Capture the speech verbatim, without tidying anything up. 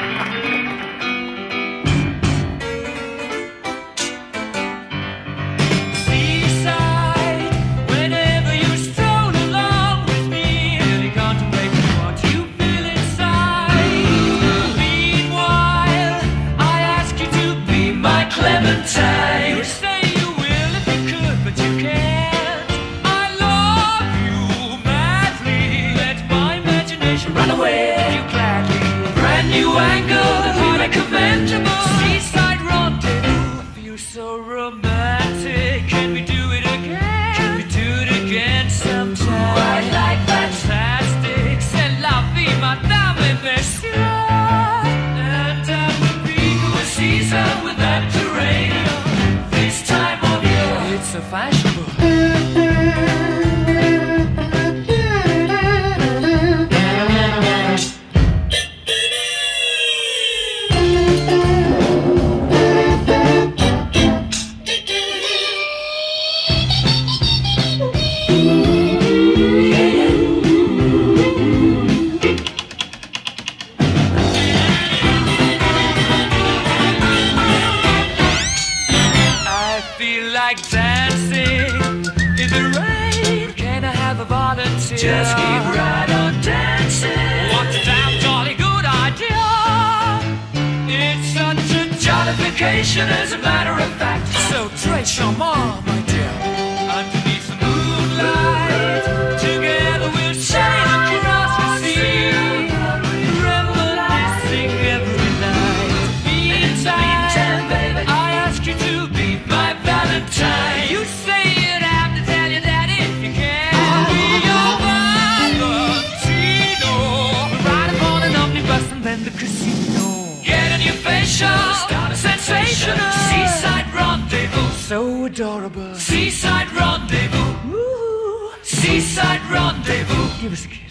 Clementine. You say you will if you could, but you can't. I love you madly. Let my imagination run away with you gladly. Brand new angle that we recommend. Seaside rendezvous. I feel so romantic. Can we do it again? Can we do it again sometime? I like fantastic. C'est la vie, madame et messieurs. And at the peak of the season with that terrain, this time of year, it's so fashionable. Like dancing in the rain. Can I have a volunteer? Just keep right on dancing. What a damn jolly good idea. It's such a jollification, as a matter of fact. So très charmant, my dear. Underneath the moonlight, together we'll sail across the sea, reminiscing every night. Meantime, baby, I ask you to be my Valentine. You say you'd have to tell your daddy if you can. I'll be your Valentino. Ride upon an omnibus and then the casino. Get a new facial, start a sensation. Seaside rendezvous, so adorable. Seaside rendezvous, ooh. Seaside rendezvous. Give us a kiss.